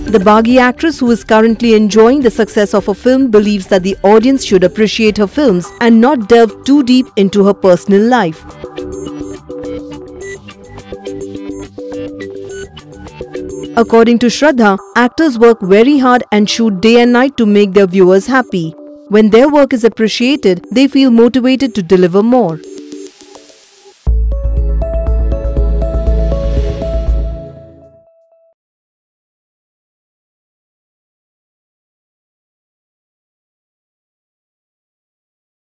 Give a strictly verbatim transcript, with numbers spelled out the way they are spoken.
The Baaghi actress, who is currently enjoying the success of her film, believes that the audience should appreciate her films and not delve too deep into her personal life. According to Shraddha, actors work very hard and shoot day and night to make their viewers happy. When their work is appreciated, they feel motivated to deliver more.